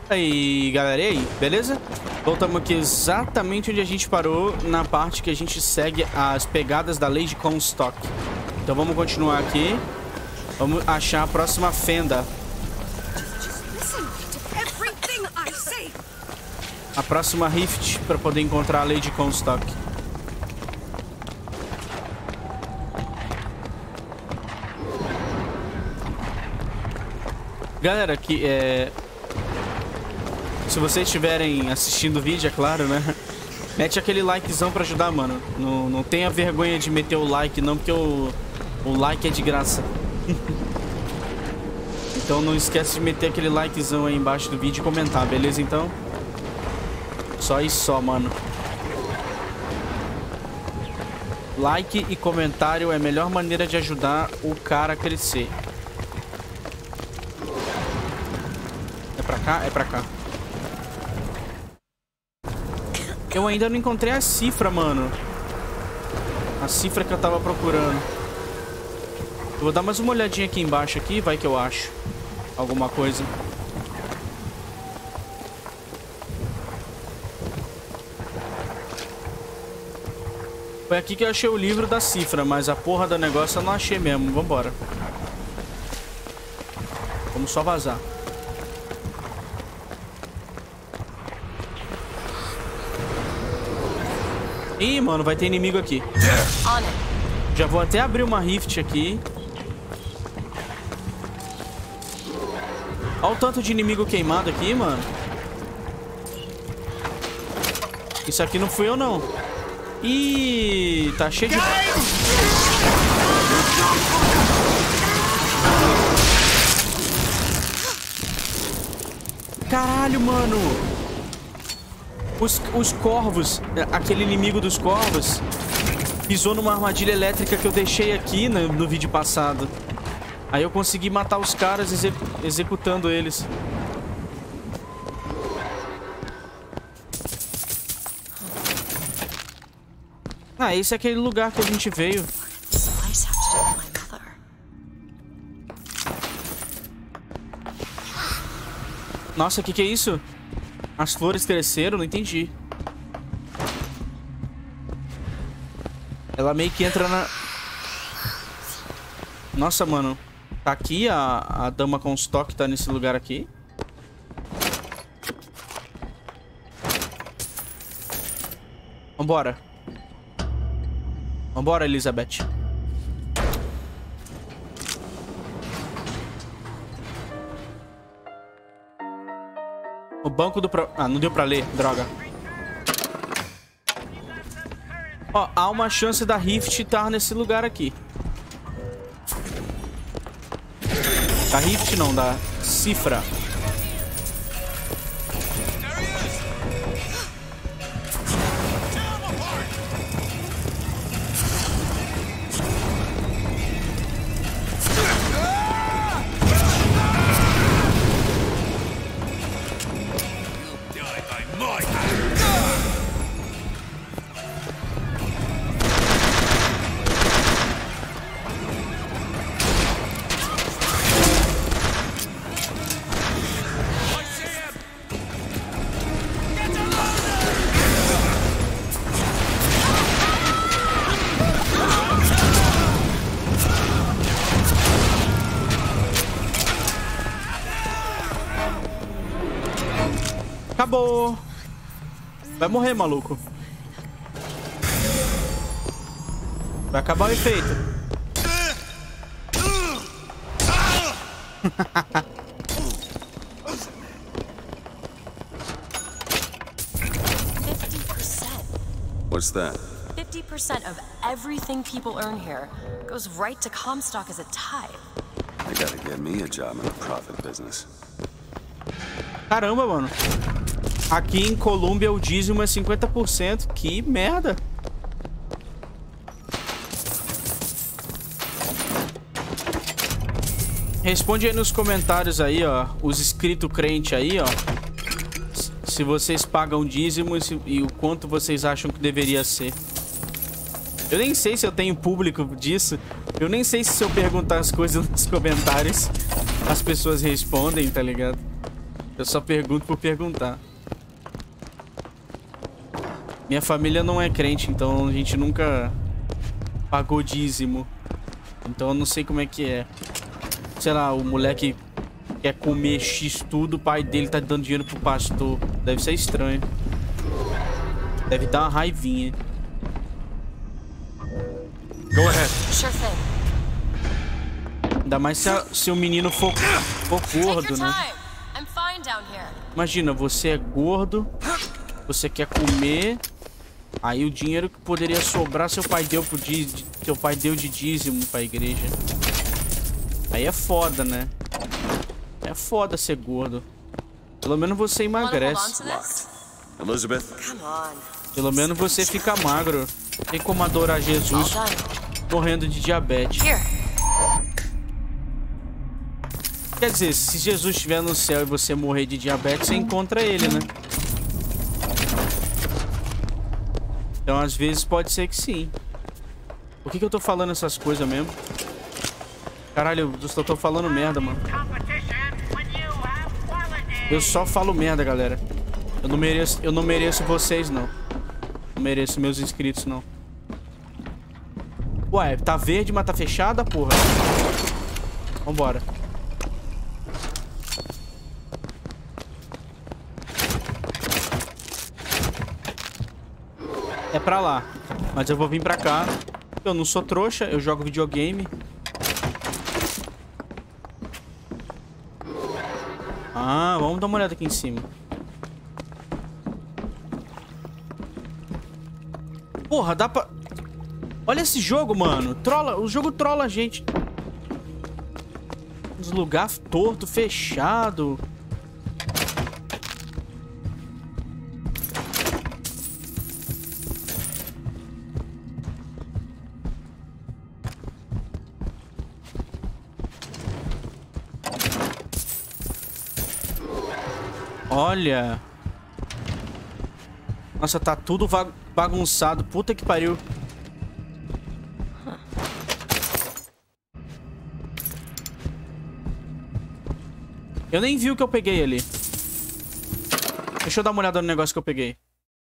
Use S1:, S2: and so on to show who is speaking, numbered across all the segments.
S1: Aí, galera, e aí, beleza? Voltamos aqui exatamente onde a gente parou, na parte que a gente segue as pegadas da Lady Comstock. Então vamos continuar aqui. Vamos achar a próxima fenda. A próxima rift para poder encontrar a Lady Comstock. Galera, aqui se vocês estiverem assistindo o vídeo, é claro, né? Mete aquele likezão pra ajudar, mano. Não tenha vergonha de meter o like, não, porque o like é de graça. Então não esquece de meter aquele likezão aí embaixo do vídeo e comentar, beleza? Então, só isso só, mano. Like e comentário é a melhor maneira de ajudar o cara a crescer. É pra cá? É pra cá. Eu ainda não encontrei a cifra, mano. A cifra que eu tava procurando. Eu vou dar mais uma olhadinha aqui embaixo aqui, vai que eu acho alguma coisa. Foi aqui que eu achei o livro da cifra, mas a porra do negócio eu não achei mesmo. Vambora. Vamos só vazar. Ih, mano, vai ter inimigo aqui. Já vou até abrir uma rift aqui. Olha o tanto de inimigo queimado aqui, mano. Isso aqui não fui eu, não. Ih, tá cheio de... Caralho, mano. Os corvos, aquele inimigo dos corvos, pisou numa armadilha elétrica que eu deixei aqui no vídeo passado. Aí eu consegui matar os caras executando eles. Ah, esse é aquele lugar que a gente veio. Nossa, que é isso? As flores cresceram? Não entendi. Ela meio que entra na... Nossa, mano. Tá aqui a Dama Comstock, tá nesse lugar aqui. Vambora. Vambora, Elizabeth. O banco do... Ah, não deu pra ler. Droga. Ó, há uma chance da Rift estar nesse lugar aqui. Da Rift não, da cifra. Acabou. Vai morrer, maluco. Vai acabar o efeito.
S2: What's that?
S3: 50% of everything people earn here goes right to Comstock as a tithe.
S2: They gotta get me a job in the profit business.
S1: Caramba, mano. Aqui em Colômbia o dízimo é 50%. Que merda. Responde aí nos comentários aí, ó. Os inscritos crente aí, ó. Se vocês pagam dízimo e o quanto vocês acham que deveria ser. Eu nem sei se eu tenho público disso. Eu nem sei se eu perguntar as coisas nos comentários, as pessoas respondem, tá ligado? Eu só pergunto por perguntar. Minha família não é crente, então a gente nunca pagou dízimo. Então eu não sei como é que é. Sei lá, o moleque quer comer X tudo, o pai dele tá dando dinheiro pro pastor. Deve ser estranho. Deve dar uma raivinha.
S4: Go ahead.
S3: Sure thing.
S1: Ainda mais se o menino for gordo, né?
S3: I'm fine down here.
S1: Imagina, você é gordo, você quer comer, aí o dinheiro que poderia sobrar seu pai deu de dízimo pra igreja. Aí é foda, né? É foda ser gordo. Pelo menos você emagrece.
S2: Elizabeth?
S3: Come on.
S1: Pelo menos você fica magro. Tem como adorar Jesus
S3: All done.
S1: morrendo de diabetes.
S3: Here.
S1: Quer dizer, se Jesus estiver no céu e você morrer de diabetes, você encontra ele, né? Então, às vezes, pode ser que sim. Por que eu tô falando essas coisas mesmo? Caralho, eu tô falando merda, mano. Eu só falo merda, galera. Eu não mereço vocês, não. Não mereço meus inscritos, não. Ué, tá verde, mas tá fechada, porra. Vambora. É pra lá. Mas eu vou vir pra cá. Eu não sou trouxa, eu jogo videogame. Ah, vamos dar uma olhada aqui em cima. Porra, dá pra... Olha esse jogo, mano. O jogo trola a gente. Uns lugares torto, fechado. Olha. Nossa, tá tudo bagunçado. Puta que pariu. Eu nem vi o que eu peguei ali. Deixa eu dar uma olhada no negócio que eu peguei.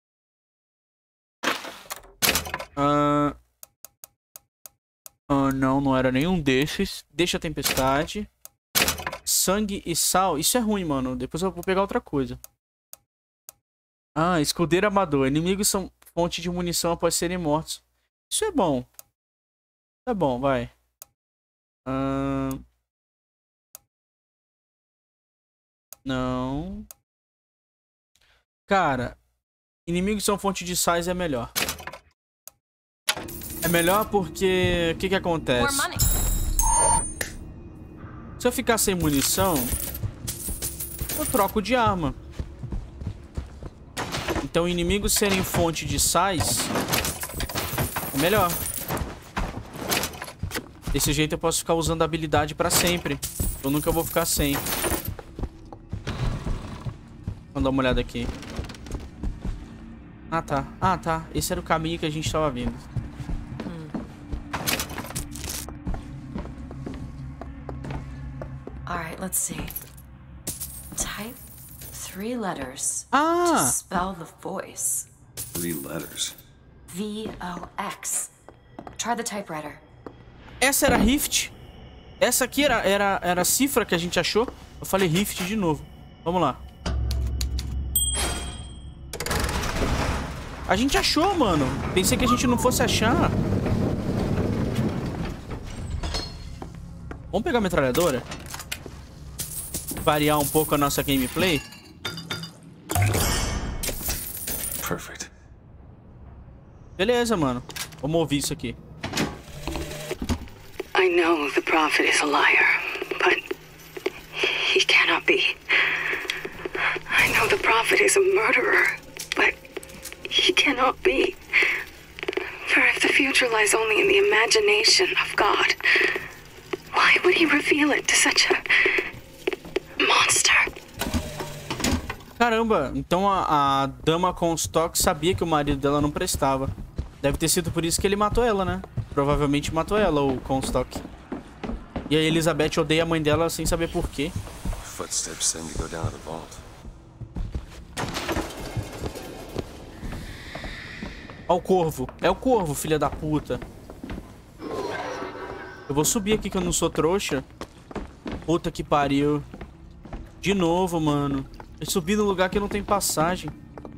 S1: Não era nenhum desses. Deixa a tempestade. Sangue e sal. Isso é ruim, mano. Depois eu vou pegar outra coisa. Ah, escudeiro amador. Inimigos são fonte de munição após serem mortos. Isso é bom. Tá bom, vai. Não. Cara, inimigos são fonte de sais é melhor. É melhor porque... O que acontece? Se eu ficar sem munição, eu troco de arma. Então inimigos serem fonte de sais é melhor. Desse jeito eu posso ficar usando a habilidade pra sempre. Eu nunca vou ficar sem. Vamos dar uma olhada aqui. Ah, tá. Ah, tá. Esse era o caminho que a gente tava vindo.
S3: Alright, let's see. Type 3 letters
S1: Ah!
S3: to spell the voice.
S2: 3 letters.
S3: V-O-X. Try the typewriter.
S1: Essa era Rift. Essa aqui era a cifra que a gente achou. Eu falei Rift de novo. Vamos lá. A gente achou, mano. Pensei que a gente não fosse achar. Vamos pegar a metralhadora? Variar um pouco a nossa gameplay.
S2: Perfect.
S1: Beleza, mano. Vamos ouvir isso aqui.
S5: I know the prophet is a liar, but he cannot be. I know the prophet is a murderer, but he cannot be. For if the future lies only in the imagination of God, why would he reveal it to such a monster?
S1: Caramba, então a dama Comstock sabia que o marido dela não prestava. Deve ter sido por isso que ele matou ela, né? Provavelmente matou ela, o Comstock. E a Elizabeth odeia a mãe dela sem saber por quê.
S2: footsteps seem to go down to the vault.
S1: Ó o corvo. É o corvo, filha da puta. Eu vou subir aqui que eu não sou trouxa. Puta que pariu. De novo, mano. Eu subi num lugar que não tem passagem.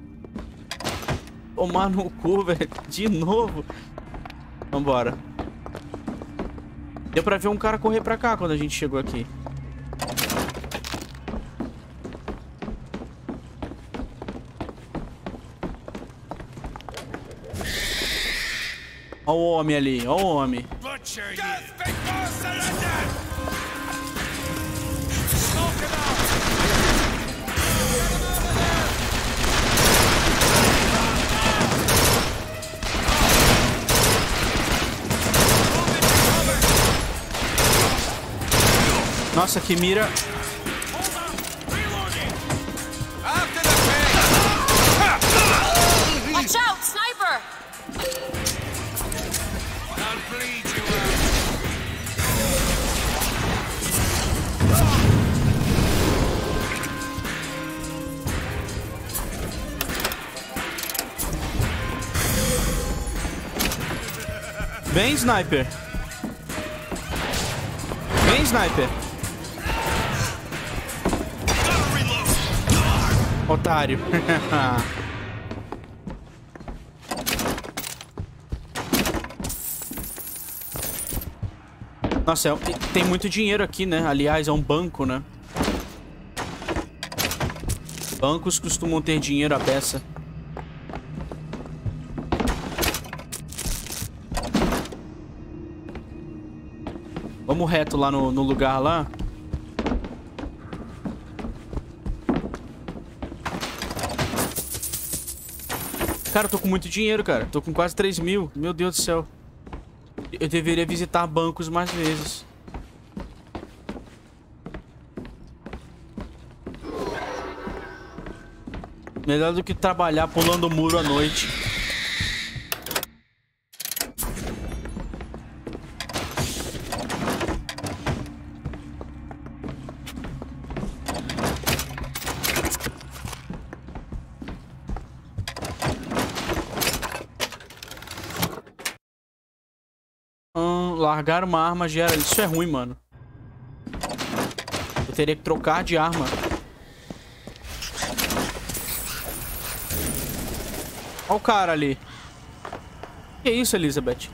S1: Tomar no cu, velho. De novo. Vambora. Deu pra ver um cara correr pra cá quando a gente chegou aqui. Ó o homem ali, ó o homem. Nossa, que mira.
S3: Watch out, sniper!
S1: Vem, sniper. Vem, sniper. Otário. Nossa, tem muito dinheiro aqui, né? Aliás, é um banco, né? Bancos costumam ter dinheiro à beça. Vamos reto lá no lugar lá. Cara, eu tô com muito dinheiro, cara. Tô com quase 3 mil. Meu Deus do céu. Eu deveria visitar bancos mais vezes. Melhor do que trabalhar pulando o muro à noite. Largar uma arma gera... Isso é ruim, mano. Eu teria que trocar de arma. Olha o cara ali. Que isso, Elizabeth?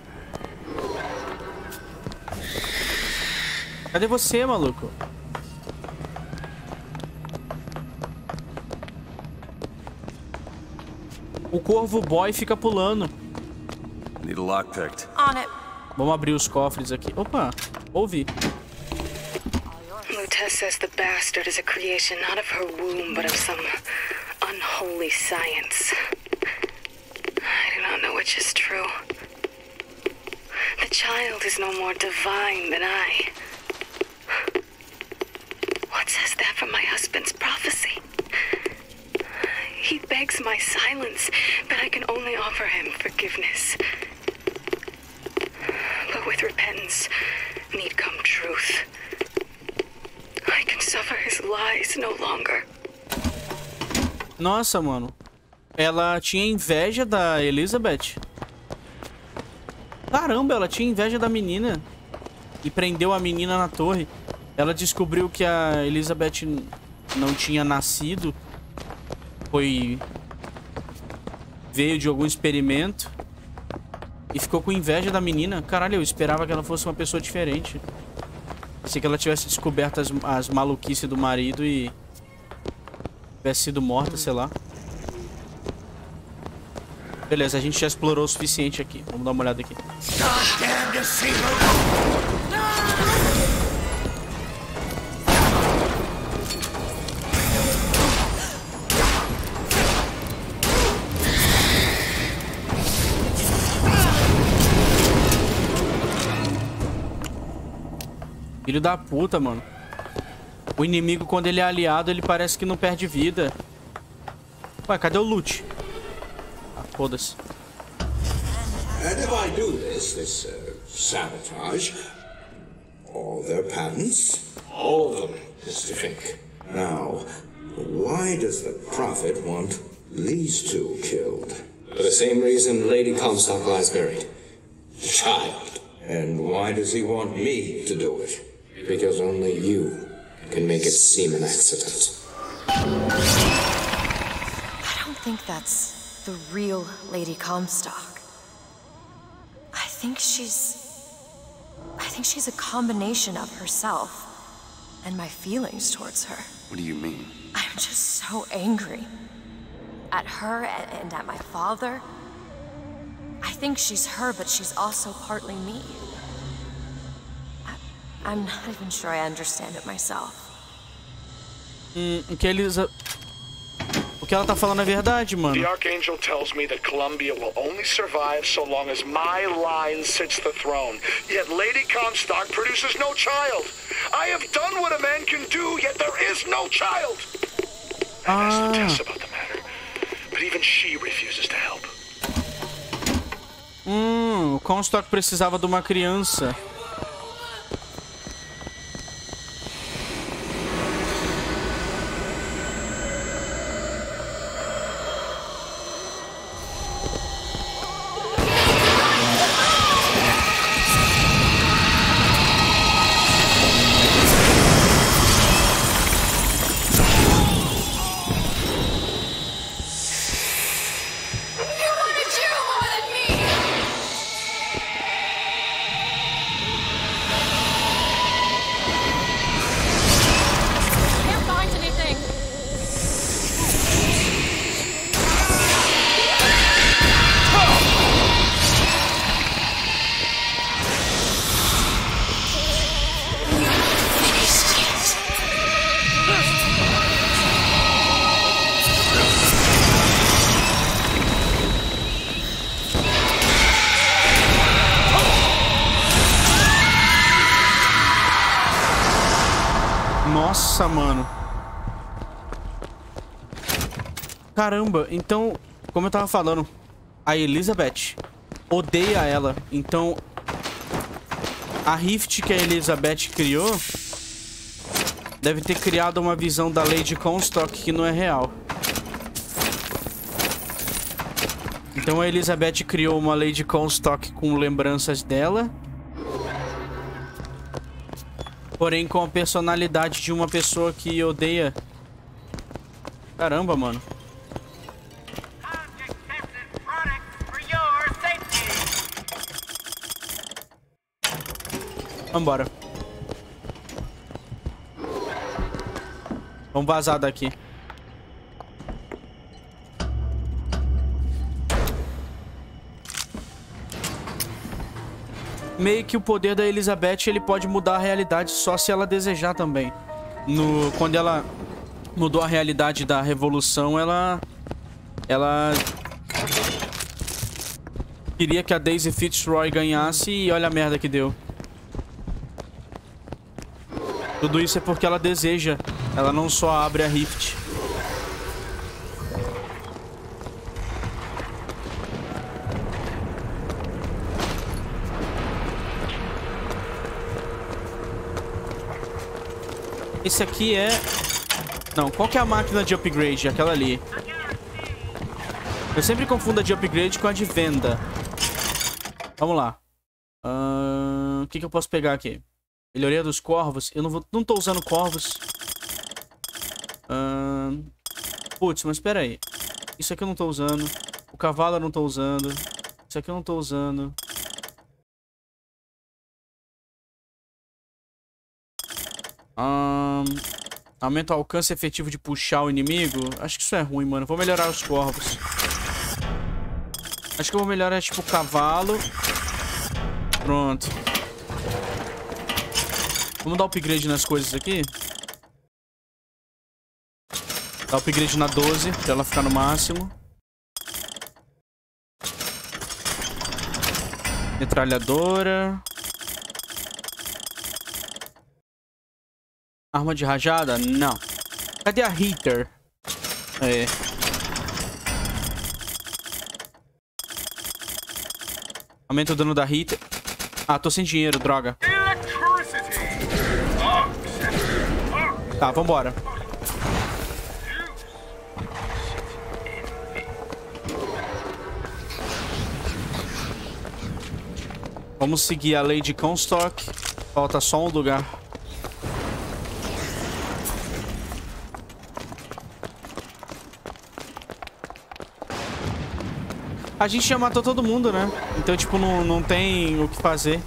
S1: Cadê você, maluco? O corvo boy fica pulando.
S2: Need a lockpicked.
S3: On it.
S1: Vamos abrir os cofres aqui. Opa, ouvi.
S5: Lutez says the bastard is a creation not of her womb, but of some unholy science. I do not know which is true. The child is no more divine than I. What says that from my husband's prophecy? He begs my silence, but I can only offer him forgiveness. But with repentance, need come truth. I can suffer his lies no longer.
S1: Nossa, mano. Ela tinha inveja da Elizabeth. Caramba, ela tinha inveja da menina. E prendeu a menina na torre. Ela descobriu que a Elizabeth não tinha nascido. Veio de algum experimento. E ficou com inveja da menina. Caralho, eu esperava que ela fosse uma pessoa diferente. Pensei que ela tivesse descoberto as maluquices do marido e... tivesse sido morta, sei lá. Beleza, a gente já explorou o suficiente aqui. Vamos dar uma olhada aqui. Filho da puta, mano. O inimigo, quando ele é aliado, ele parece que não perde vida. Ué, cadê o loot? Ah, foda-se.
S4: And if I do this sabotage, all their patents, all of them, Mr. Fink, Now, why does the Prophet want these two killed?
S6: For the same reason Lady Comstock lies buried. Child.
S4: And why does he want me to do it?
S6: Because only you can make it seem an accident.
S3: I don't think that's the real Lady Comstock. I think she's a combination of herself and my feelings towards her.
S2: What do you mean?
S3: I'm just so angry. At her and at my father. I think she's her, but she's also partly me. I'm not even sure I understand it myself.
S1: O que ela tá falando é verdade, mano.
S7: The Archangel tells me that Columbia will only survive so long as my line sits the throne. Yet Lady Comstock produces no child. I have done what a man can do, yet there is no child. I asked the Tess about the matter, but even she refuses to help.
S1: O Comstock precisava de uma criança. Nossa, mano. Caramba, então, como eu tava falando, a Elizabeth odeia ela. Então, a Rift que a Elizabeth criou deve ter criado uma visão da Lady Comstock que não é real. Então a Elizabeth criou uma Lady Comstock com lembranças dela, porém com a personalidade de uma pessoa que odeia. Caramba, mano. Vambora. Vamos vazar daqui. Meio que o poder da Elizabeth, ele pode mudar a realidade só se ela desejar também. Quando ela mudou a realidade da Revolução, ela queria que a Daisy Fitzroy ganhasse e olha a merda que deu. Tudo isso é porque ela deseja. Ela não só abre a Rift. Esse aqui é... Não, qual que é a máquina de upgrade? Aquela ali. Eu sempre confundo a de upgrade com a de venda. Vamos lá. O que eu posso pegar aqui? Melhoria dos corvos. Eu não tô usando corvos. Putz, mas espera aí. Isso aqui eu não tô usando. O cavalo eu não tô usando. Isso aqui eu não tô usando. Aumenta o alcance efetivo de puxar o inimigo. Acho que isso é ruim, mano. Vou melhorar os corvos. Acho que eu vou melhorar, tipo, o cavalo. Pronto. Vamos dar upgrade nas coisas aqui. Dar upgrade na 12, pra ela ficar no máximo. Metralhadora. Arma de rajada? Não. Cadê a Heater? É. Aumenta o dano da Heater. Ah, tô sem dinheiro, droga. Tá, vambora. Vamos seguir a Lady Comstock. Falta só um lugar. A gente já matou todo mundo, né? Então, tipo, não tem o que fazer.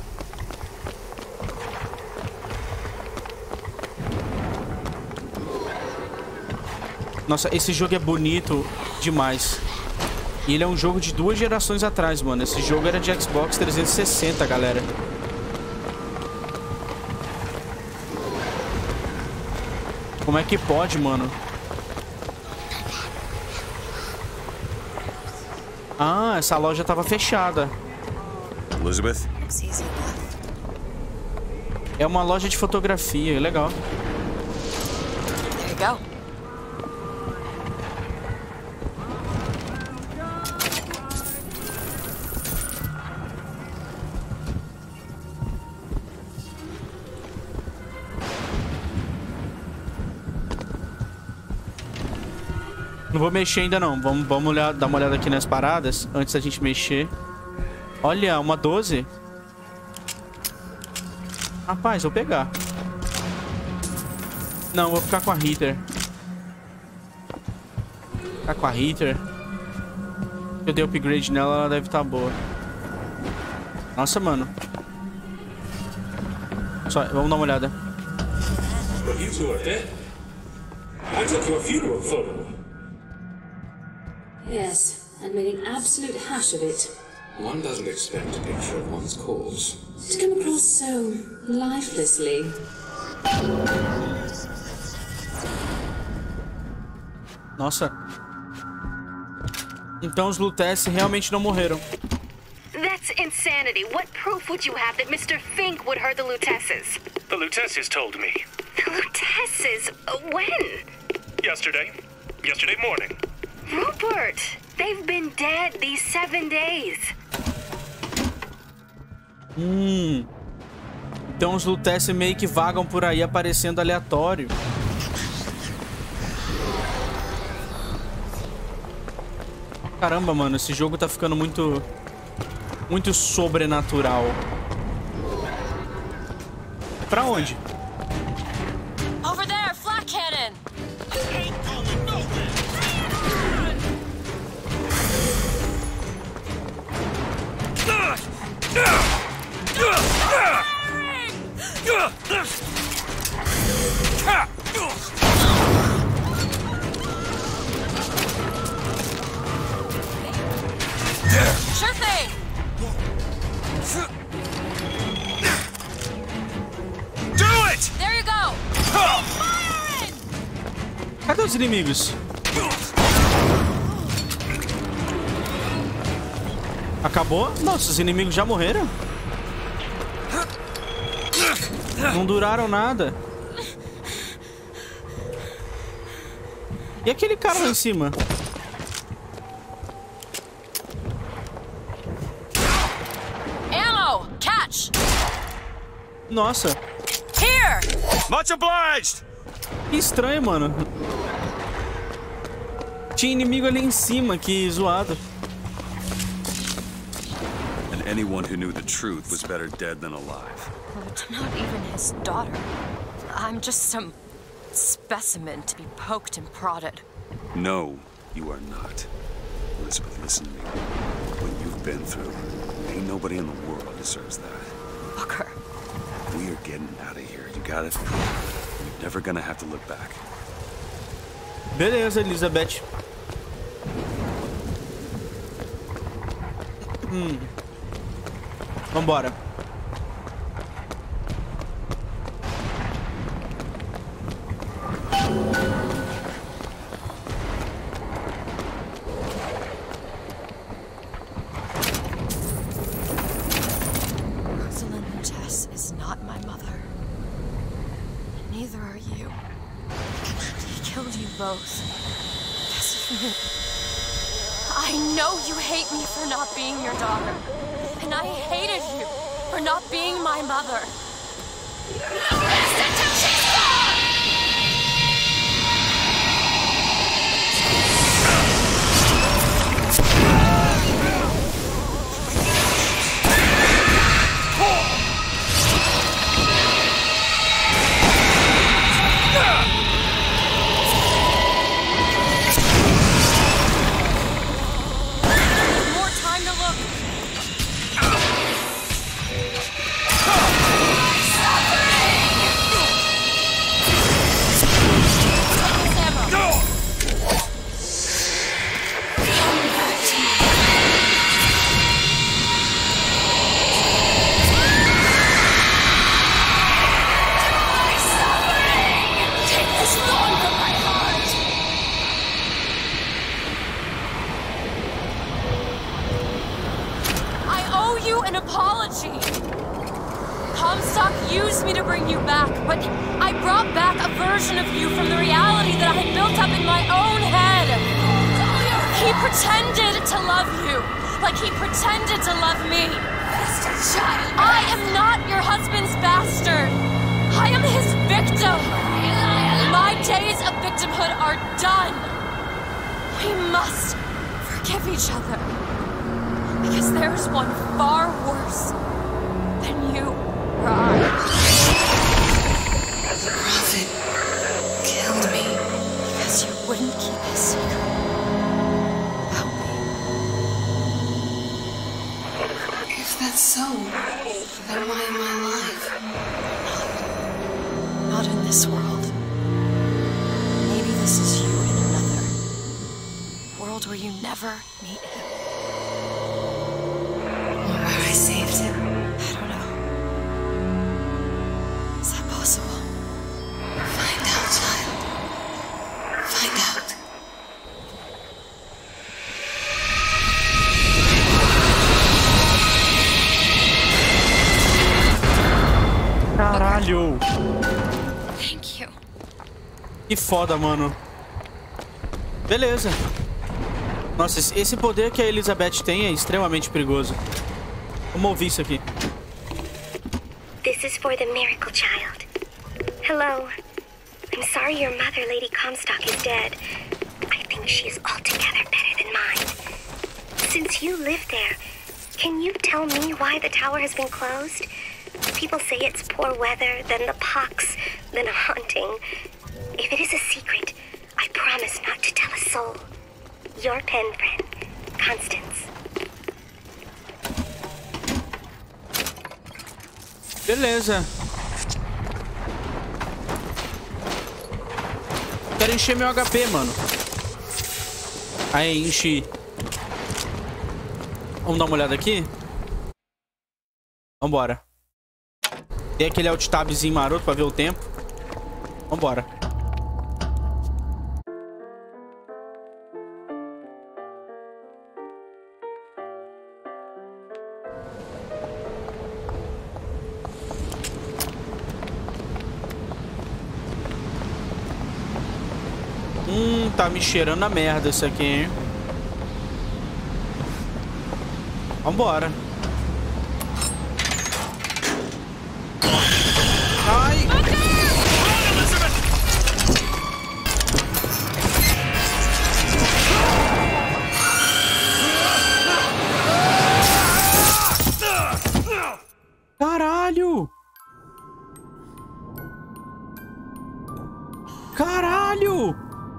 S1: Nossa, esse jogo é bonito demais. E ele é um jogo de 2 gerações atrás, mano. Esse jogo era de Xbox 360, galera. Como é que pode, mano? Ah, essa loja tava fechada.
S2: Elizabeth?
S1: É uma loja de fotografia, legal.
S3: There you go.
S1: Não vou mexer ainda não. Vamos dar uma olhada aqui nas paradas antes da gente mexer. Olha, uma 12. Rapaz, vou pegar. Não, vou ficar com a Heater. Ficar com a Heater. Eu dei upgrade nela, ela deve estar boa. Nossa, mano. Só, vamos dar uma olhada.
S6: You two are dead. I took your funeral photo.
S8: Yes, and made an absolute hash of it.
S6: One doesn't expect a picture of one's corpse
S8: To come across so lifelessly.
S1: Nossa. Então os Lutece realmente não morreram.
S5: That's insanity. What proof would you have that Mr. Fink would hurt the Lutesses?
S7: The Lutesses told me.
S5: The Lutesses? When?
S7: Yesterday morning.
S5: Rupert, they've been dead these 7 days.
S1: Então os Lutece meio que vagam por aí aparecendo aleatório. Caramba, mano, esse jogo tá ficando muito sobrenatural. Pra onde?
S3: Over there, flat cannon. Sure thing.
S7: Do it!
S3: There you go. Firing!
S1: Cadê os inimigos? Acabou? Nossa, os inimigos já morreram? Não duraram nada. E aquele cara lá em cima?
S3: Ammo! Catch!
S1: Nossa,
S3: Here!
S7: Much obliged!
S1: que estranho, mano. Tinha inimigo ali em cima, que zoado.
S2: And anyone who knew the truth was better dead than alive.
S3: But not even his daughter. I'm just some specimen to be poked and prodded.
S2: No, you are not. Elizabeth, listen to me. What you've been through, ain't nobody in the world deserves that.
S3: Booker.
S2: We are getting out of here. You got it? You're never gonna have to look back.
S1: Beleza, Elizabeth. Vambora.
S3: Rosalind Tess is not my mother. Neither are you. He killed you both. Because of me. I know you hate me for not being your daughter. And I hated you for not being my mother. Listen to Jesus! in my own head. He pretended to love you, like he pretended to love me. I am not your husband's bastard. I am his victim. My days of victimhood are done. We must forgive each other. Because there's one far worse than you or I.
S5: The Prophet killed me.
S3: Because you wouldn't keep his secret about me.
S5: If that's so, then why am I alive?
S3: Not in this world. Maybe this is you in another. World where you never meet him.
S5: Or where I saved him.
S3: I don't know. Is that possible?
S5: Find out, child. Find out.
S1: Caralho!
S3: Thank you.
S1: Que foda, mano. Beleza. Nossa, esse poder que a Elizabeth tem é extremamente perigoso. Vamos ouvir isso aqui.
S9: This is for the miracle child. Hello. I'm sorry your mother, Lady Comstock, is dead. I think she is altogether better than mine. Since you live there, can you tell me why the tower has been closed? People say it's poor weather, then the pox, then a haunting. If it is a secret, I promise not to tell a soul. Your pen friend, Constance.
S1: Beleza. Quero encher meu HP, mano. Aí, enchi. Vamos dar uma olhada aqui? Vambora. Tem aquele alt tabzinho maroto pra ver o tempo. Vambora. Tá me cheirando a merda isso aqui, hein? Vambora. Ai! Caralho! Caralho!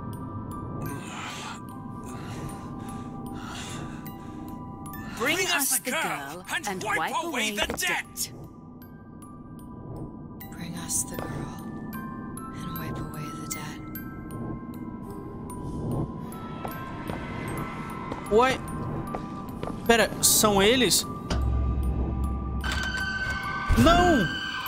S10: Bring us the girl and wipe away the debt.
S3: Bring us the girl and wipe away the debt.
S1: Ué? Pera, são eles? Não!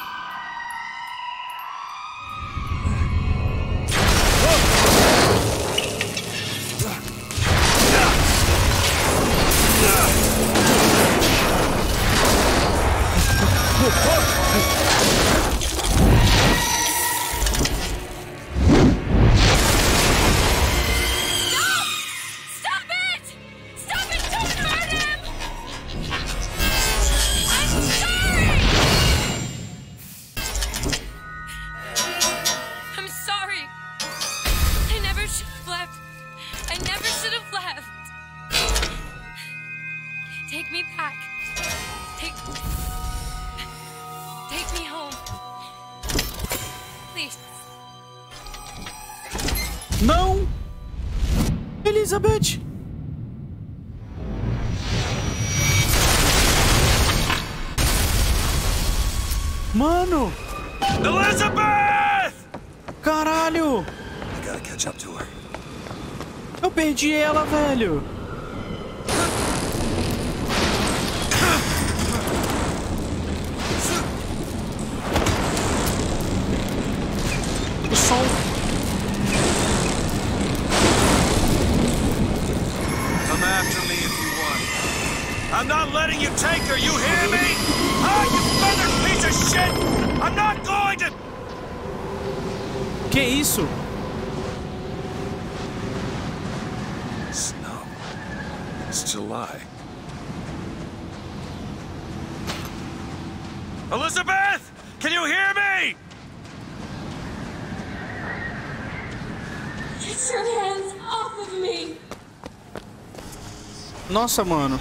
S1: Não! Elizabeth! Mano!
S2: Elizabeth!
S1: Caralho!
S2: I gotta catch up to her.
S1: Eu perdi ela, velho! O som...
S2: Come after me if you want. I'm not letting you take her, you hear me? Ah, you feathered piece of shit! I'm not going to...
S1: Que isso?
S7: It's July. Elizabeth! Can you hear me?
S8: Get your hands off of me!
S1: Nossa, mano.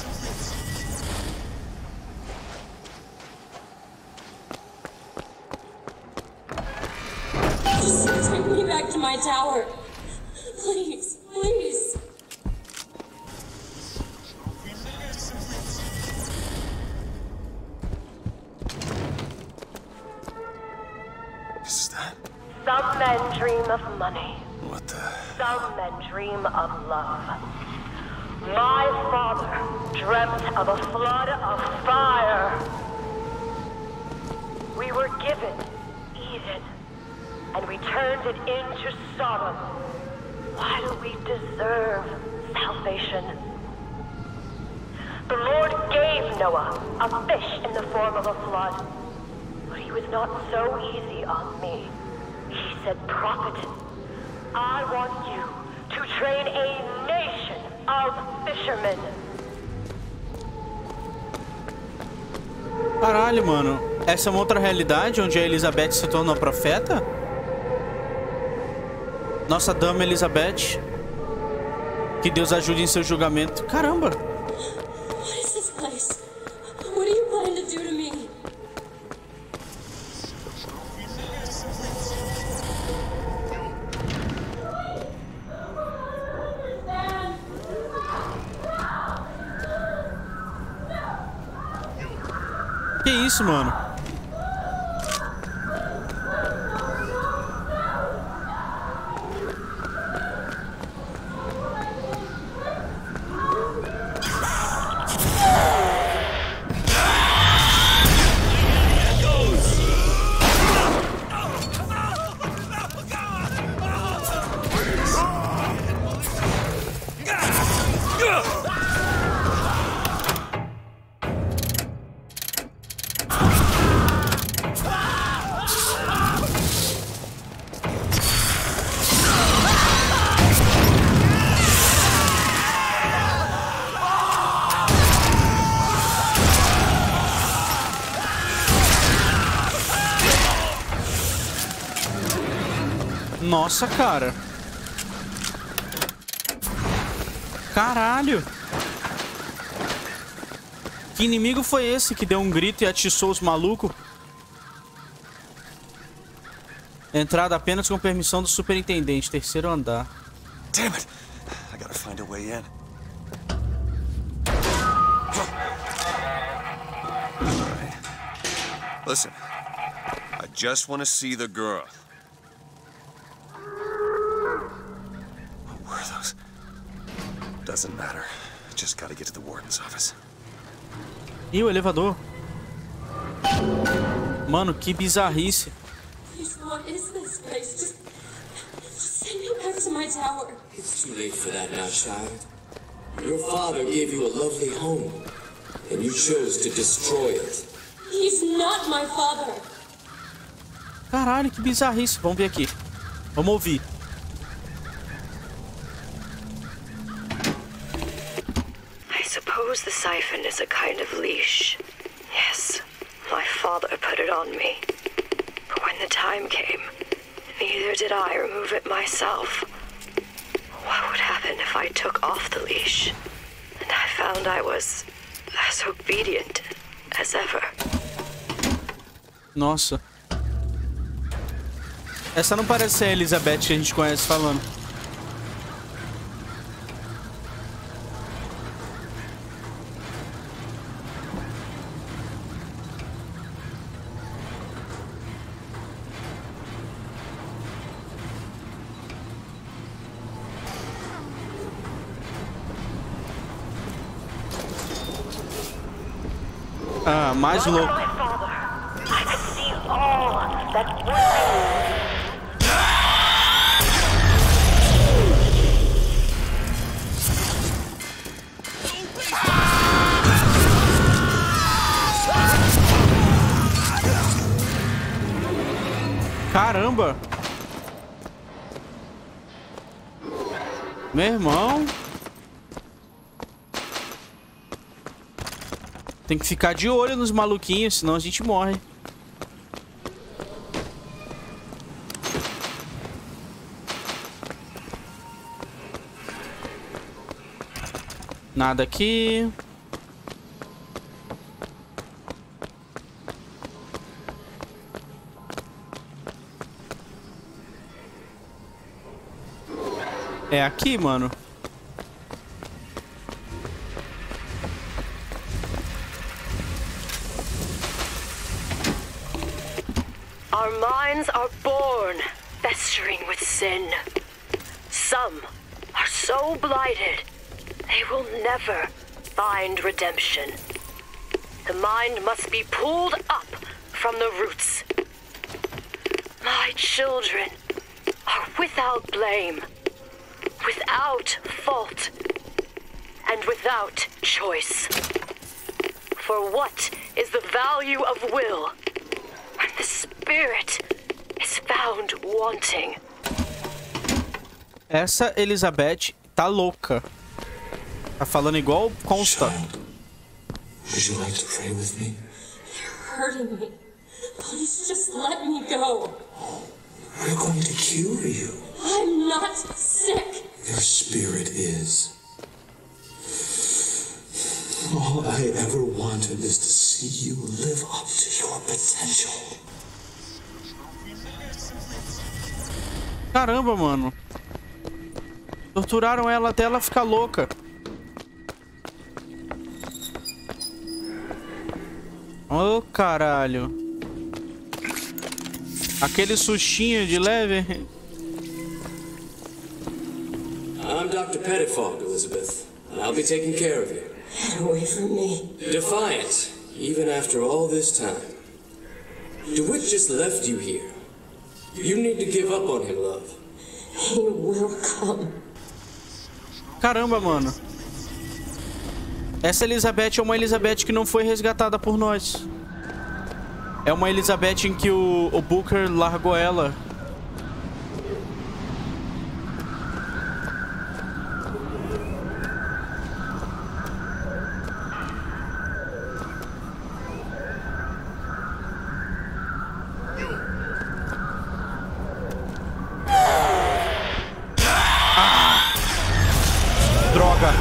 S8: Just take me back to my tower. Please, please.
S7: Is that?
S11: Some men dream of money.
S7: What the?
S11: Some men dream of love. My father dreamt of a flood of fire. We were given Eden, and we turned it into Sodom. Why do we deserve salvation? The Lord gave Noah a fish in the form of a flood, but he was not so easy on me. He said, "Prophet, I want you to train a nation of fishermen."
S1: Caralho, mano. Essa é uma outra realidade onde a Elizabeth se torna uma profeta? Nossa dama Elizabeth. Que Deus ajude em seu julgamento. Caramba.
S8: What is this place? What do you plan to do to me?
S1: Que isso, mano? Nossa, cara. Caralho. Que inimigo foi esse que deu um grito e atiçou os malucos? Entrada apenas com permissão do superintendente. Terceiro andar.
S7: Damn it! I gotta find a way in. All right. Listen, I just want to see the girl. Where are those? Doesn't matter. Just gotta get to the warden's office.
S1: E o elevador? Mano, que bizarrice.
S8: Please, what is this place? Just send me back to my tower.
S6: It's too late for that now, child. Your father gave you a lovely home, and you chose to destroy it.
S8: He's not my father.
S1: Caralho, que bizarrice. Vamos ver aqui. Vamos ouvir.
S5: I suppose the siphon is a kind of leash. Yes, my father put it on me. But when the time came, neither did I remove it myself. What would happen if I took off the leash? And I found I was as obedient as ever.
S1: Nossa. Essa não parece ser a Elizabeth que a gente conhece falando. Ah, mais louco.
S11: I could see all that would be.
S1: Caramba! Meu irmão. Tem que ficar de olho nos maluquinhos, senão a gente morre. Nada aqui. É aqui, mano.
S11: Our minds are born festering with sin. Some are so blighted they will never find redemption. The mind must be pulled up from the roots. My children are without blame, without fault, and without choice. For what is the value of will when the spirit is found wanting?
S1: Essa Elizabeth tá louca. Tá falando igual Comstock.
S6: Would you like to pray with me?
S8: You're hurting me. Please just let me go.
S6: We're going to cure you.
S8: I'm not sick.
S6: Your spirit is. All I ever wanted is to see you live up to your potential.
S1: Caramba, mano. Torturaram ela até ela ficar louca. Ô, caralho. Aquele sustinho de leve.
S6: I'm Dr. Pettifog, Elizabeth, and I'll be taking care of you.
S8: Get away from me.
S6: Defiant, even after all this time. DeWitt just left you here. You need to give up on him, love.
S8: He will come.
S1: Caramba, mano. Essa Elizabeth é uma Elizabeth que não foi resgatada por nós. É uma Elizabeth em que o Booker largou ela. Droga.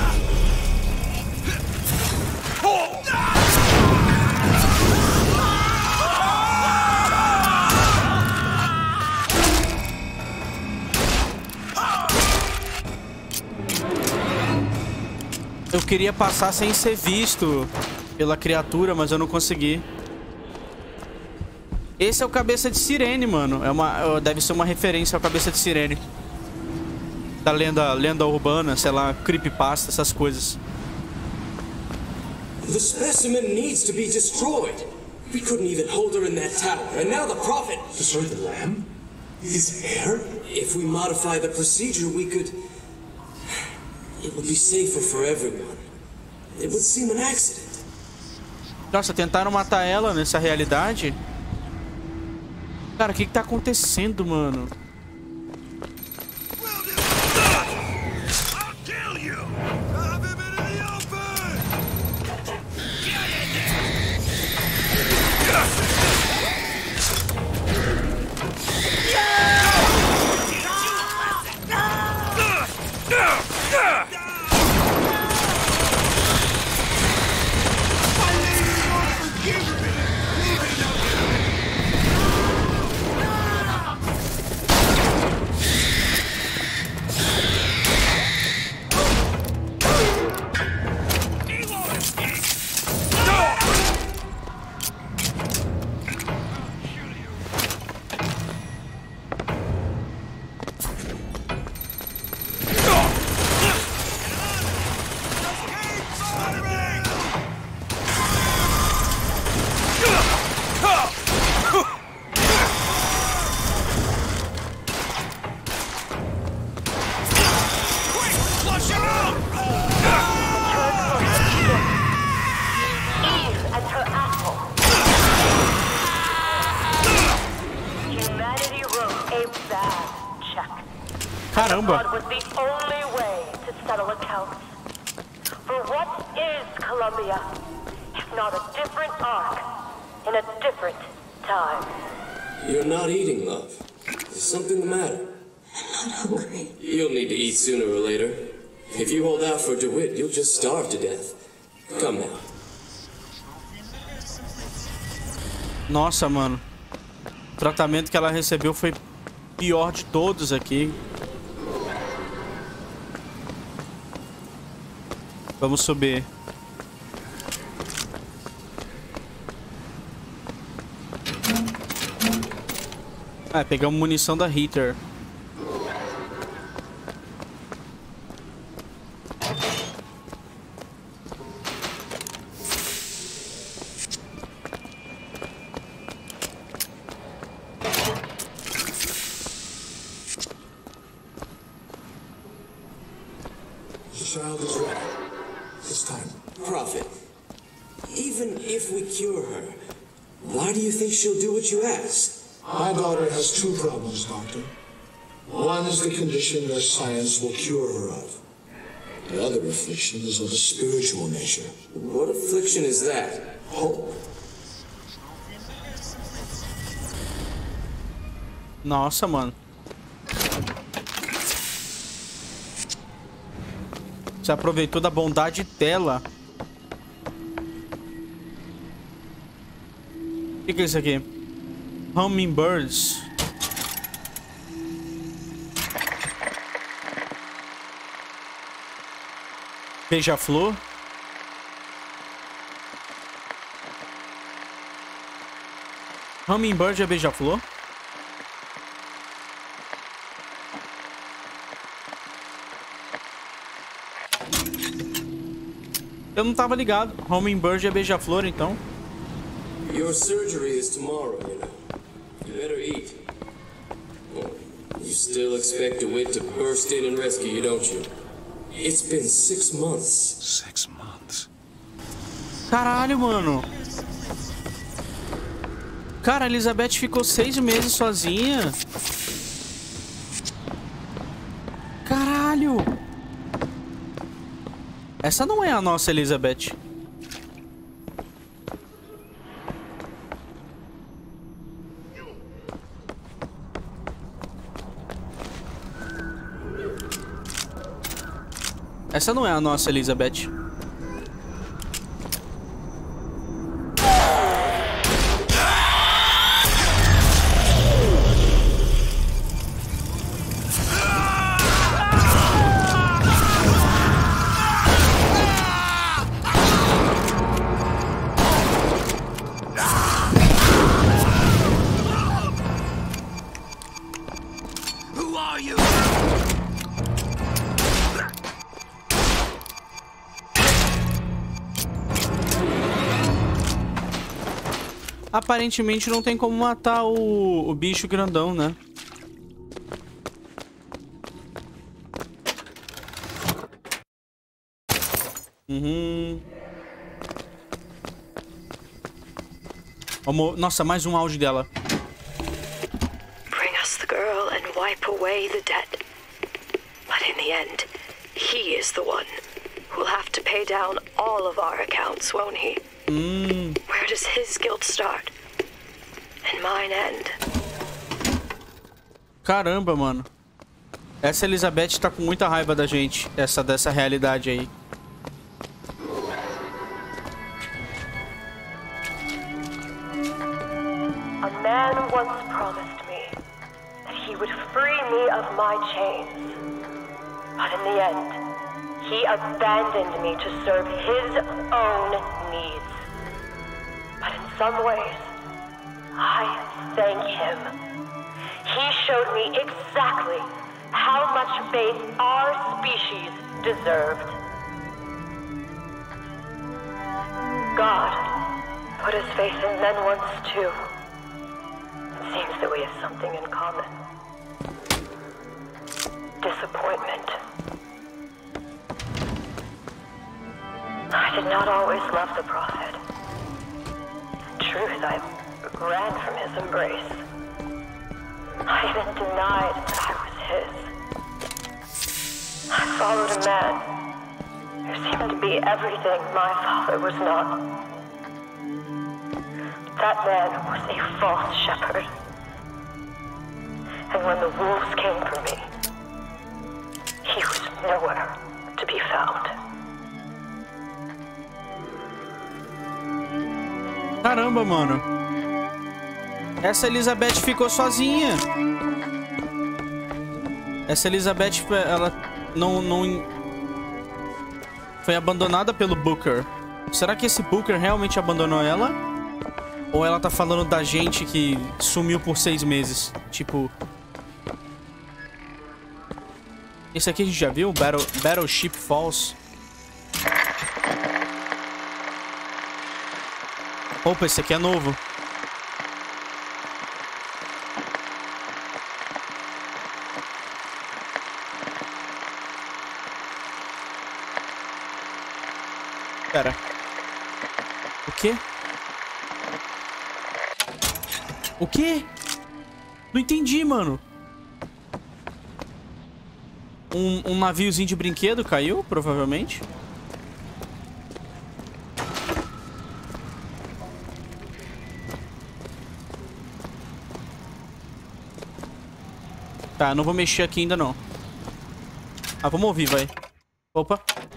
S1: Eu queria passar sem ser visto pela criatura, mas eu não consegui. Esse é o Cabeça de Sirene, mano. Deve ser uma referência ao Cabeça de Sirene. Da lenda urbana, sei lá, creepypasta, essas coisas.
S6: The specimen needs to be destroyed. We couldn't even hold her in that tower, and now the Prophet...
S4: Destroy the lamb? His heir?
S6: If we modify the procedure, we could... It would be safer for everyone. It would seem an accident.
S1: Nossa, tentaram matar ela nessa realidade? Cara, o que tá acontecendo, mano? Caramba!
S11: Was the only way to settle accounts. For what is Columbia? if not a different arc, in a different time.
S6: You're not eating, love. Is something the matter?
S9: I'm not hungry.
S6: You'll need to eat sooner or later. If you hold out for DeWitt, you'll just starve to death. Come now.
S1: Nossa, mano. O tratamento que ela recebeu foi pior de todos aqui. Vamos subir. Pegamos munição da Heater.
S4: The child is ready. It's time.
S6: Prophet, even if we cure her, why do you think she'll do what you ask?
S4: My daughter has two problems, Doctor. One is the condition your science will cure her of. The other affliction is of a spiritual nature.
S6: What affliction is that?
S4: Hope.
S1: Nossa, mano. Você aproveitou da bondade dela. O que é isso aqui? Hummingbirds. Beija-flor. Hummingbird é beija-flor? Eu não tava ligado. Hummingbird é beija-flor, então.
S6: Your surgery is tomorrow, you know. You better eat. You still expect DeWitt to burst in and rescue you, don't you? It's been 6 months.
S2: 6 months.
S1: Caralho, mano. Cara, a Elizabeth ficou 6 meses sozinha. Caralho. Essa não é a nossa Elizabeth. Essa não é a nossa Elizabeth.
S2: Who are you?
S1: Aparentemente não tem como matar o bicho grandão, né? Vamos... Nossa, mais um áudio dela.
S3: Bring us the girl and wipe away the dead. But in the end, he is the one who'll have to pay down all of our accounts, won't he? Where does his guilt start? And mine end?
S1: Caramba, mano. Essa Elizabeth tá com muita raiva da gente. Dessa realidade aí.
S11: A man once promised me that he would free me of my chains. But in the end, he abandoned me to serve his own needs. But in some ways, I thank him. He showed me exactly how much faith our species deserved. God put his faith in men once too. It seems that we have something in common. Disappointment. I did not always love the Prophet. In truth, I ran from his embrace. I even denied that I was his. I followed a man who seemed to be everything my father was not. That man was a false shepherd. And when the wolves came for me, he was nowhere to be found.
S1: Caramba, mano. Essa Elizabeth ficou sozinha. Essa Elizabeth, ela não foi abandonada pelo Booker. Será que esse Booker realmente abandonou ela? Ou ela tá falando da gente que sumiu por 6 meses? Tipo... Esse aqui a gente já viu? Battleship Falls. Opa, esse aqui é novo. Pera. O quê? O quê? Não entendi, mano. Um naviozinho de brinquedo caiu, provavelmente. Tá, não vou mexer aqui ainda não. Ah, vamos ouvir, vai. Opa.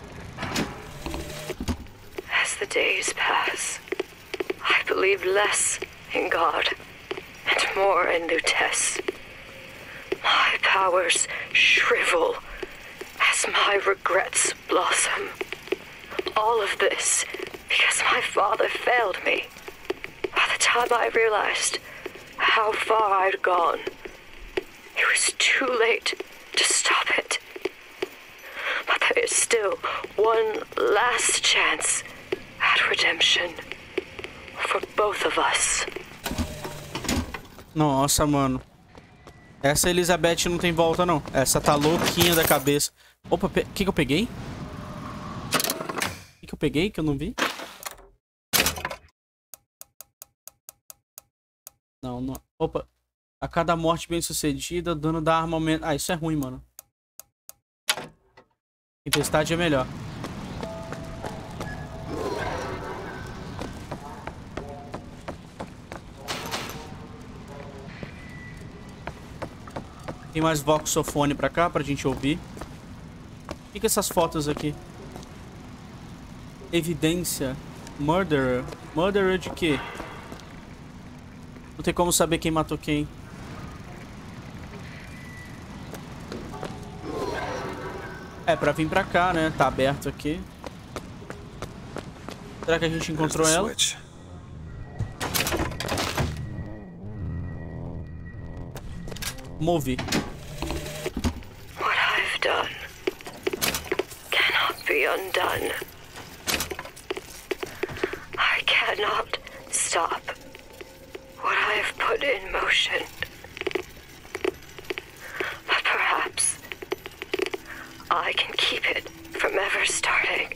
S12: As the days pass, I believe less in God and more in Lutece. My powers shrivel as my regrets blossom. All of this because my father failed me. By the time I realized how far I'd gone, it was too late to stop it. But there is still one last chance at redemption for both of us.
S1: Nossa, mano. Essa Elizabeth não tem volta, não. Essa tá louquinha da cabeça. Opa, o que eu peguei? O que eu peguei que eu não vi? Não, não. Opa. A cada morte bem sucedida, dano da arma aumenta. Ah, isso é ruim, mano. Tempestade é melhor. Tem mais voxofone pra cá, pra gente ouvir. O que é essas fotos aqui? Evidência. Murderer. Murderer de quê? Não tem como saber quem matou quem. É, pra vir pra cá, né? Tá aberto aqui. Será que a gente encontrou ela? Move.
S12: What I've done cannot be undone. I cannot stop what I have put in motion. But perhaps I can keep it from ever starting.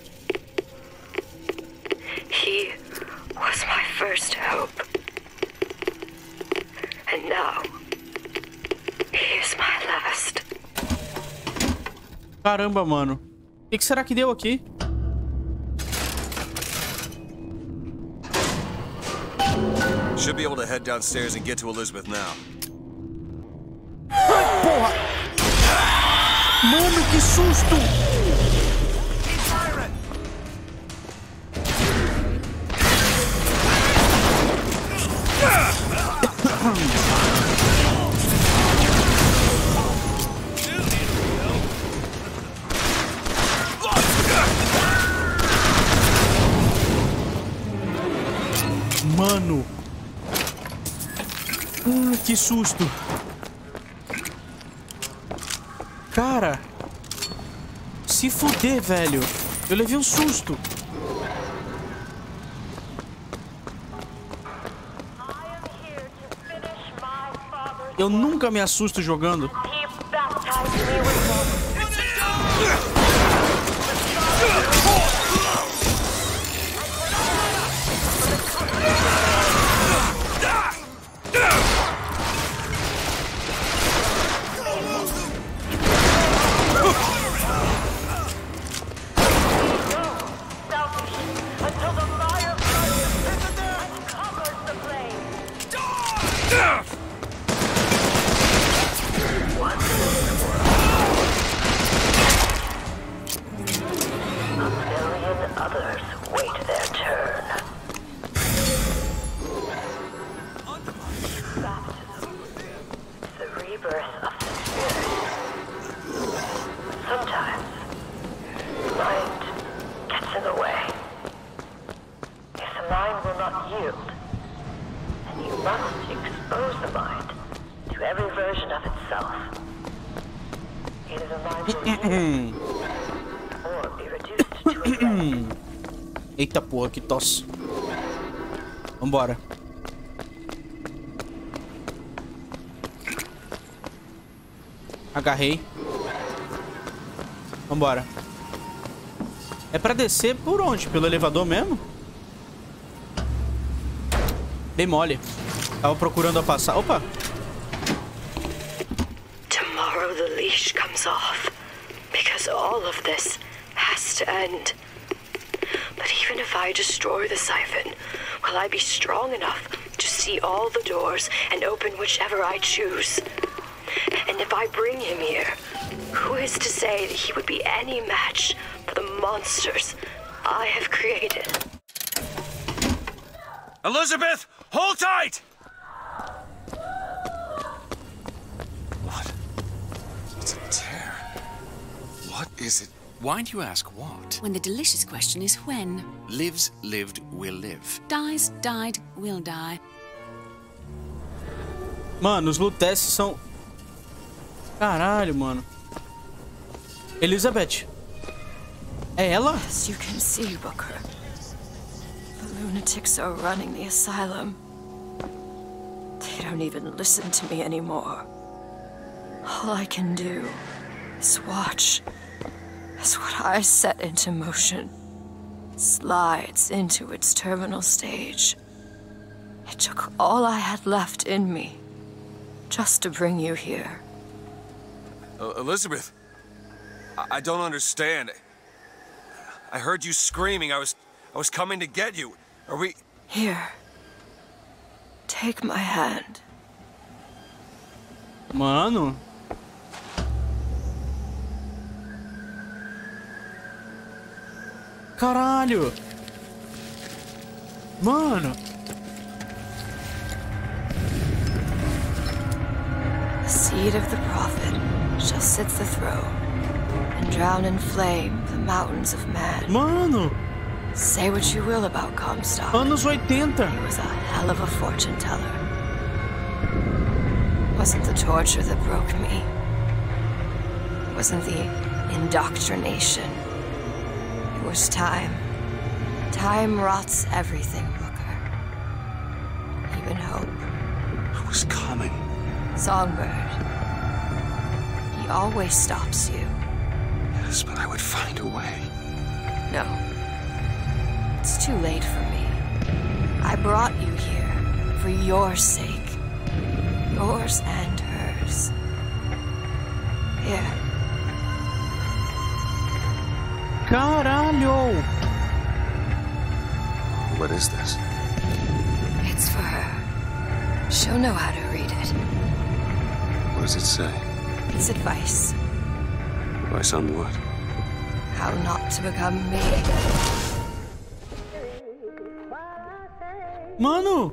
S12: He was my first hope. And now he is my last.
S1: Caramba, mano. O que será que deu aqui?
S2: Should be able to head downstairs and get to Elizabeth now.
S1: Porra! Mano, que susto! Mano! Que susto! Cara! Se fuder, velho! Eu levei um susto! Eu nunca me assusto jogando.
S11: Until the fire burns and covers the blade.
S1: Eita porra, que tosse. Vambora. Agarrei. Vambora. É pra descer por onde? Pelo elevador mesmo? Bem mole. Tava procurando a passar. Opa!
S12: Tomorrow the leash comes off. Because all of this has to end. But even if I destroy the siphon, will I be strong enough to see all the doors and open whichever I choose? And if I bring him here, who is to say that he would be any match for the monsters I have created?
S2: Elizabeth, hold tight!
S13: What? It's a tear. What is it? Why do you ask what?
S10: When the delicious question is when.
S13: Lives, lived, will live.
S10: Dies, died, will die.
S1: Mano, os Lutece são... Caralho, mano. Elizabeth. É ela?
S3: As you can see, Booker, the lunatics are running the asylum. They don't even listen to me anymore. All I can do is watch as what I set into motion slides into its terminal stage. It took all I had left in me just to bring you here.
S2: Elizabeth, I don't understand. I heard you screaming. I was coming to get you. Are we...
S3: Here. Take my hand.
S1: Mano. Caralho. Mano.
S3: The seed of the prophet shall sit the throne and drown in flame the mountains of man.
S1: Mano.
S3: Say what you will about Comstock.
S1: Anos 80.
S3: He was a hell of a fortune teller. It wasn't the torture that broke me. It wasn't the indoctrination. It was time. Time rots everything, Booker. Even hope.
S13: I was coming.
S3: Songbird. He always stops you.
S13: Yes, but I would find a way.
S3: No. It's too late for me. I brought you here for your sake. Yours and hers. Here.
S1: Caralho!
S13: What is this?
S3: It's for her. She'll know how to read it.
S13: What does it say?
S3: It's advice.
S13: Advice on what?
S3: How not to become me.
S1: Mano!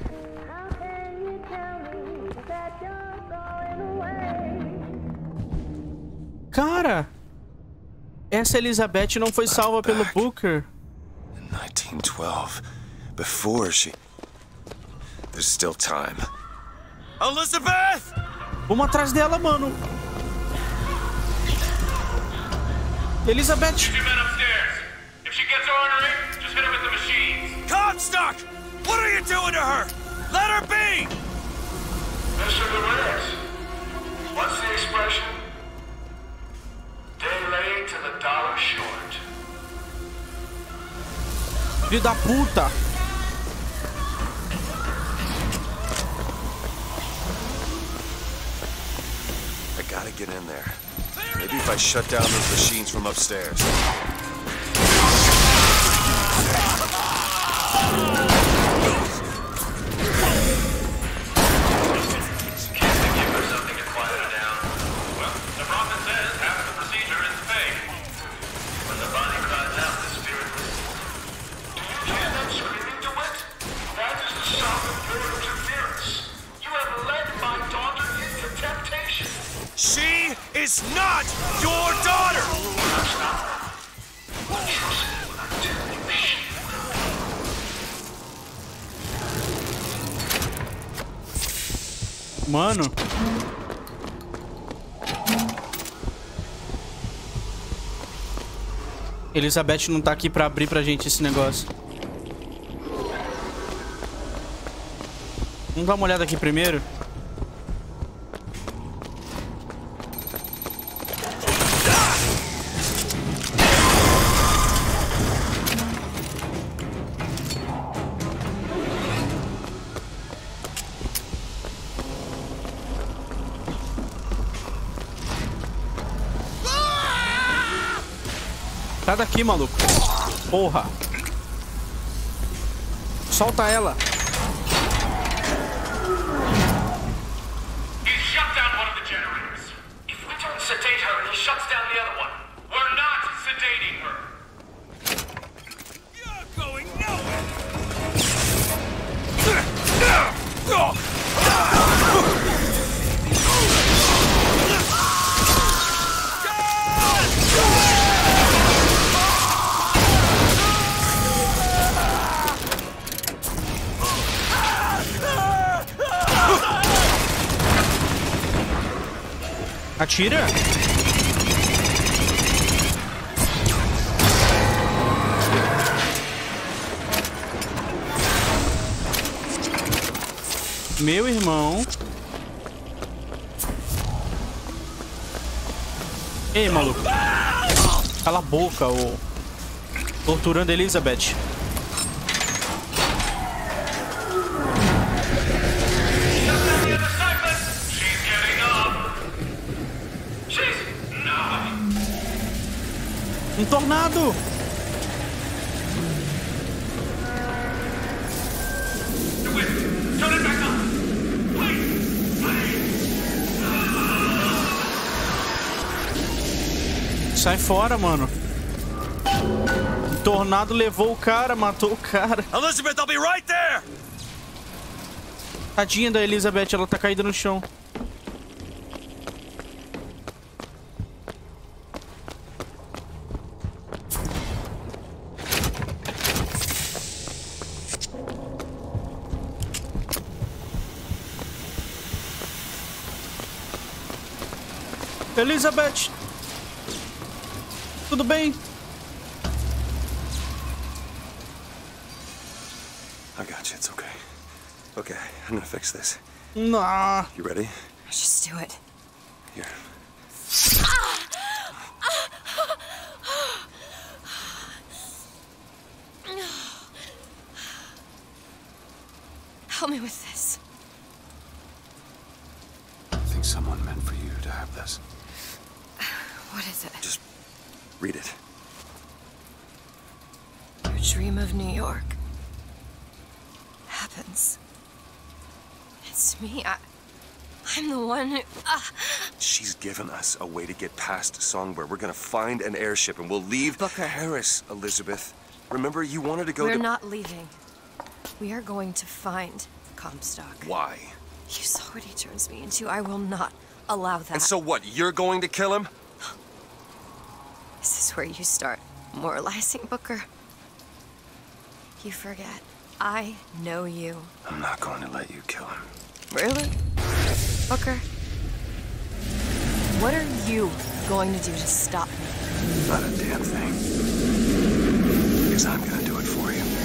S1: Cara! Essa Elizabeth não foi salva pelo Booker.
S13: In 1912. Before she... There's still time.
S2: Elizabeth!
S1: Vamos atrás dela, mano. Elizabeth!
S14: Get your men upstairs. If she gets ornery, just hit her with the machines.
S2: Comstock! What are you doing to her? Let her be!
S14: Mr. Perez, what's the expression? Day late to the dollar short.
S1: Filho da puta!
S13: I gotta get in there. Maybe if I shut down those machines from upstairs.
S2: She is not your daughter!
S1: Mano. Elizabeth não tá aqui pra abrir pra gente esse negócio. Vamos dar uma olhada aqui primeiro. Sai daqui, maluco. Porra. Solta ela.
S14: He shut down one of the generators. If we don't sedate her, he shuts down the other one. We're not sedating her. You're going nowhere.
S1: Atira. Meu irmão. Ei, maluco. Cala a boca, ô. Torturando a Elizabeth. Um tornado! Sai fora, mano. O tornado levou o cara, matou o cara.
S2: Elizabeth, I'll be right there.
S1: Tadinha da Elizabeth, ela tá caída no chão. Elizabeth! Tudo bem?
S15: I got you, it's okay. Okay, I'm gonna fix this.
S1: Nah.
S15: You ready?
S3: Just do it.
S15: Here.
S3: Help me with this.
S15: I think someone meant for you to have this.
S3: What is it?
S15: Just read it.
S3: Your dream of New York happens. It's me. I'm the one who...
S15: She's given us a way to get past Songbird. We're gonna find an airship and we'll leave Paris, Elizabeth. Remember, you wanted to go
S3: We're not leaving. We are going to find Comstock.
S15: Why?
S3: You saw what he turns me into. I will not allow that.
S15: And so what? You're going to kill him?
S3: Is this where you start moralizing, Booker? You forget. I know you.
S15: I'm not going to let you kill him.
S3: Really? Booker? What are you going to do to stop me?
S15: Not a damn thing. Because I'm gonna do it for you.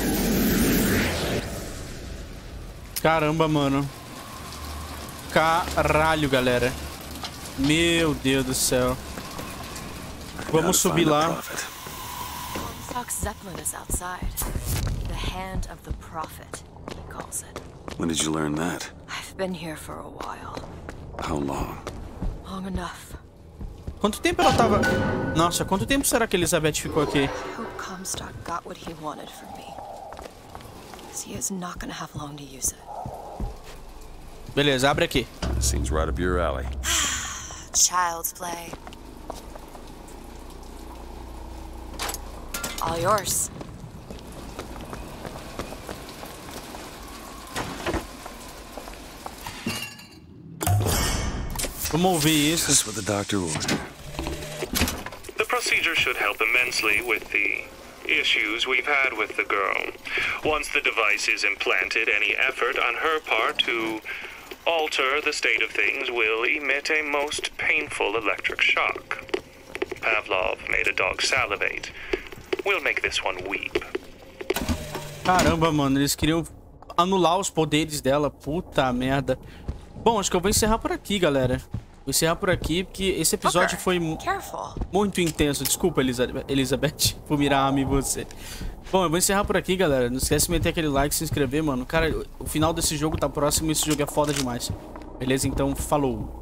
S1: Caramba, mano. Caralho, galera. Meu Deus do céu. Vamos subir lá.
S3: Comstock's Zeppelin is outside. The hand of the prophet, he calls it.
S15: When did you learn that?
S3: I've been here for a while.
S15: How long?
S3: Long enough.
S1: Quanto tempo ela tava... Nossa, quanto tempo será que Elizabeth ficou aqui?
S3: I hope Comstock got what he wanted from me. Because he is not gonna have long to use it.
S1: Beleza, abre aqui.
S15: Seems right up your alley.
S3: Child's play. All yours.
S1: Vamos ouvir isso.
S15: Just what the doctor ordered.
S16: The procedure should help immensely with the issues we've had with the girl. Once the device is implanted, any effort on her part to alter the state of things will emit a most painful electric shock. Pavlov made a dog salivate. We'll make this one weep.
S1: Caramba, mano, eles queriam anular os poderes dela. Puta merda. Bom, acho que eu vou encerrar por aqui, galera. Vou encerrar por aqui, porque esse episódio foi muito intenso. Desculpa, Elizabeth, por mirar em você. Bom, eu vou encerrar por aqui, galera. Não esquece de meter aquele like, se inscrever, mano. Cara, o final desse jogo tá próximo e esse jogo é foda demais. Beleza? Então, falou.